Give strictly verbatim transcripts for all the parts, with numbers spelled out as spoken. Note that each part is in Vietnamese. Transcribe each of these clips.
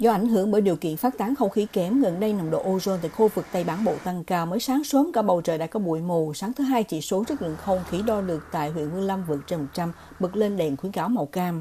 Do ảnh hưởng bởi điều kiện phát tán không khí kém, gần đây nồng độ ozone tại khu vực Tây Bán Bộ tăng cao. Mới sáng sớm cả bầu trời đã có bụi mù. Sáng thứ Hai, chỉ số chất lượng không khí đo được tại huyện Vương Lâm vượt trên một trăm, bật lên đèn khuyến cáo màu cam.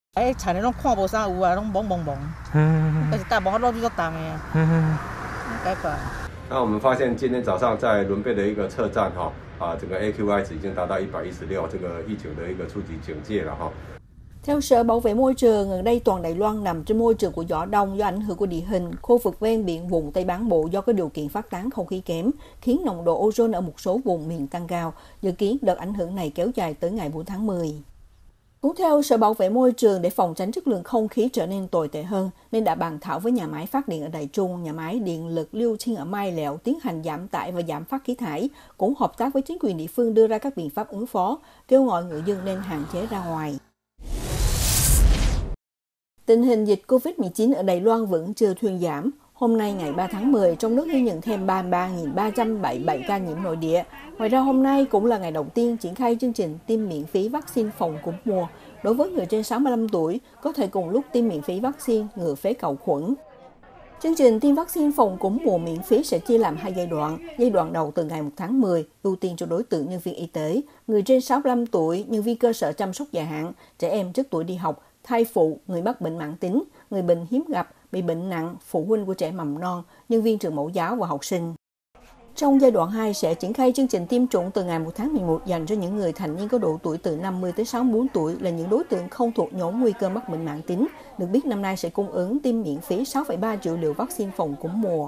那我们发现今天早上在伦贝的一个测站哈啊，整个 A Q I 值已经达到一百一十六，这个疫情的一个初级警戒了哈。 Theo Sở Bảo vệ Môi trường, gần đây toàn Đài Loan nằm trên môi trường của gió đông do ảnh hưởng của địa hình. Khu vực ven biển vùng Tây Bán Bộ do có điều kiện phát tán không khí kém, khiến nồng độ ozone ở một số vùng miền tăng cao. Dự kiến đợt ảnh hưởng này kéo dài tới ngày bốn tháng mười. Cũng theo Sở Bảo vệ Môi trường, để phòng tránh chất lượng không khí trở nên tồi tệ hơn, nên đã bàn thảo với nhà máy phát điện ở Đài Trung, nhà máy điện lực Liêu Chiên ở Mai Lẹo tiến hành giảm tải và giảm phát khí thải, cũng hợp tác với chính quyền địa phương đưa ra các biện pháp ứng phó, kêu gọi người dân nên hạn chế ra ngoài. Tình hình dịch covid mười chín ở Đài Loan vẫn chưa thuyên giảm. Hôm nay ngày ba tháng mười, trong nước ghi nhận thêm ba mươi ba nghìn ba trăm bảy mươi bảy ca nhiễm nội địa. Ngoài ra hôm nay cũng là ngày đầu tiên triển khai chương trình tiêm miễn phí vaccine phòng cúm mùa. Đối với người trên sáu mươi lăm tuổi, có thể cùng lúc tiêm miễn phí vaccine ngừa phế cầu khuẩn. Chương trình tiêm vaccine phòng cúm mùa miễn phí sẽ chia làm hai giai đoạn. Giai đoạn đầu từ ngày một tháng mười, ưu tiên cho đối tượng nhân viên y tế, người trên sáu mươi lăm tuổi, nhân viên cơ sở chăm sóc dài hạn, trẻ em trước tuổi đi học, thai phụ, người mắc bệnh mãn tính, người bệnh hiếm gặp, bị bệnh nặng, phụ huynh của trẻ mầm non, nhân viên trường mẫu giáo và học sinh. Trong giai đoạn hai sẽ triển khai chương trình tiêm chủng từ ngày một tháng mười một dành cho những người thành niên có độ tuổi từ năm mươi tới sáu mươi tư tuổi là những đối tượng không thuộc nhóm nguy cơ mắc bệnh mãn tính. Được biết năm nay sẽ cung ứng tiêm miễn phí sáu phẩy ba triệu liều vaccine phòng cúm mùa.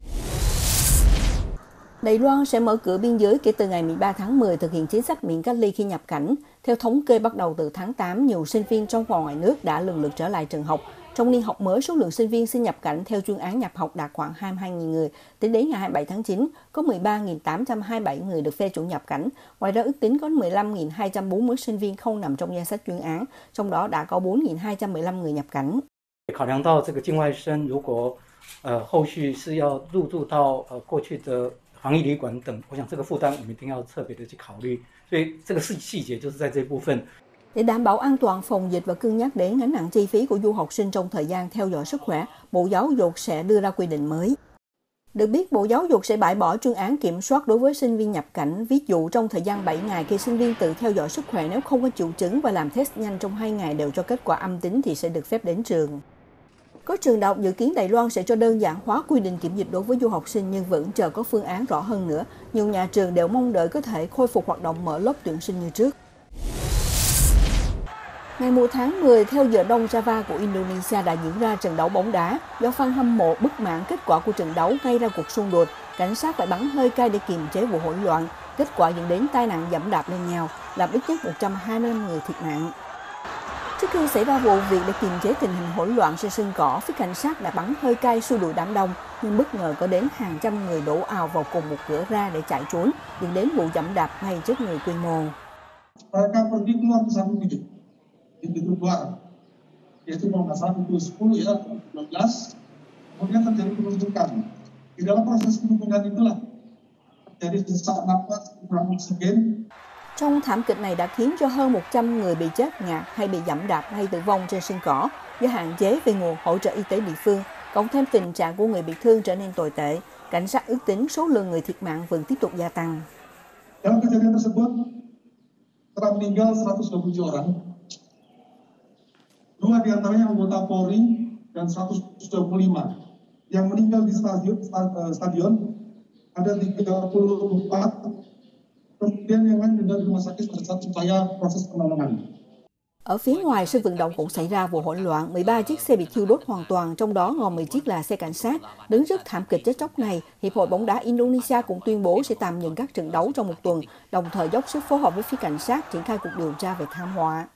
Đài Loan sẽ mở cửa biên giới kể từ ngày mười ba tháng mười thực hiện chính sách miễn cách ly khi nhập cảnh. Theo thống kê bắt đầu từ tháng tám, nhiều sinh viên trong và ngoài nước đã lần lượt trở lại trường học. Trong niên học mới, số lượng sinh viên xin nhập cảnh theo chuyên án nhập học đạt khoảng hai mươi hai nghìn người. Tính đến ngày hai mươi bảy tháng chín, có mười ba nghìn tám trăm hai mươi bảy người được phê chuẩn nhập cảnh. Ngoài ra, ước tính có mười lăm nghìn hai trăm bốn mươi sinh viên không nằm trong danh sách chuyên án, trong đó đã có bốn nghìn hai trăm mười lăm người nhập cảnh. 考量到这个境外生如果呃后续是要入住到呃过去的防疫旅馆等，我想这个负担我们一定要特别的去考虑，所以这个细细节就是在这部分。 Để đảm bảo an toàn phòng dịch và cân nhắc đến gánh nặng chi phí của du học sinh trong thời gian theo dõi sức khỏe, Bộ Giáo dục sẽ đưa ra quy định mới. Được biết, Bộ Giáo dục sẽ bãi bỏ chuyên án kiểm soát đối với sinh viên nhập cảnh. Ví dụ, trong thời gian bảy ngày khi sinh viên tự theo dõi sức khỏe nếu không có triệu chứng và làm test nhanh trong hai ngày đều cho kết quả âm tính thì sẽ được phép đến trường. Có trường đại học dự kiến Đài Loan sẽ cho đơn giản hóa quy định kiểm dịch đối với du học sinh nhưng vẫn chờ có phương án rõ hơn nữa. Nhiều nhà trường đều mong đợi có thể khôi phục hoạt động mở lớp tuyển sinh như trước. Ngày một tháng mười, theo giờ đông Java của Indonesia đã diễn ra trận đấu bóng đá. Do fan hâm mộ bất mãn kết quả của trận đấu gây ra cuộc xung đột, cảnh sát phải bắn hơi cay để kiềm chế vụ hỗn loạn. Kết quả dẫn đến tai nạn giẫm đạp lên nhau, làm ít nhất một trăm hai mươi lăm người thiệt mạng. Trước khi xảy ra vụ việc để kiềm chế tình hình hỗn loạn trên sân cỏ, phía cảnh sát đã bắn hơi cay xua đuổi đám đông, nhưng bất ngờ có đến hàng trăm người đổ ào vào cùng một cửa ra để chạy trốn, dẫn đến vụ giẫm đạp ngay trước người quy mô. Pintu keluar, yaitu pada pasal pukul sepuluh ya, dua belas, kemudian terjadi penumpukan. Di dalam proses penumpukan itulah terjadi sesak napas, kurang oksigen. Trong thảm kịch này đã khiến cho hơn một trăm người bị chết ngạt hay bị giẫm đạp hay tử vong trên sân cỏ do hạn chế về nguồn hỗ trợ y tế địa phương, cộng thêm tình trạng của người bị thương trở nên tồi tệ. Cảnh sát ước tính số lượng người thiệt mạng vẫn tiếp tục gia tăng. Dalam kejadian tersebut telah meninggal seratus dua puluh tujuh orang. Dua di antaranya anggota Polri dan seratus dua puluh lima. Yang meninggal di stadion, stadion ada tiga puluh empat. Kemudian yang lain meninggal di rumah sakit pada saat upaya proses penolongan. Ở phía ngoài sân vận động cũng xảy ra vụ hỗn loạn, mười ba chiếc xe bị thiêu đốt hoàn toàn, trong đó gồm mười chiếc là xe cảnh sát. Đứng trước thảm kịch chết chóc này, Hiệp hội bóng đá Indonesia cũng tuyên bố sẽ tạm ngừng các trận đấu trong một tuần, đồng thời dốc sức phối hợp với phía cảnh sát triển khai cuộc điều tra về thảm họa.